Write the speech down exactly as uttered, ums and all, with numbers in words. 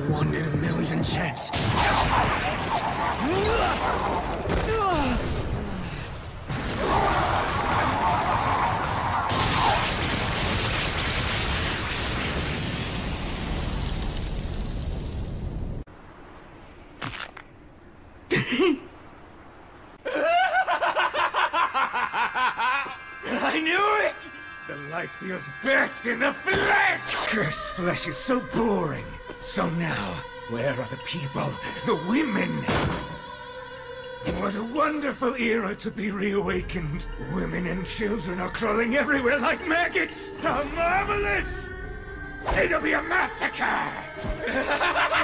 one in a million chance. I knew it! The light feels best in the flesh! Cursed flesh is so boring. So now, where are the people, the women? What a wonderful era to be reawakened. Women and children are crawling everywhere like maggots. How marvelous! It'll be a massacre!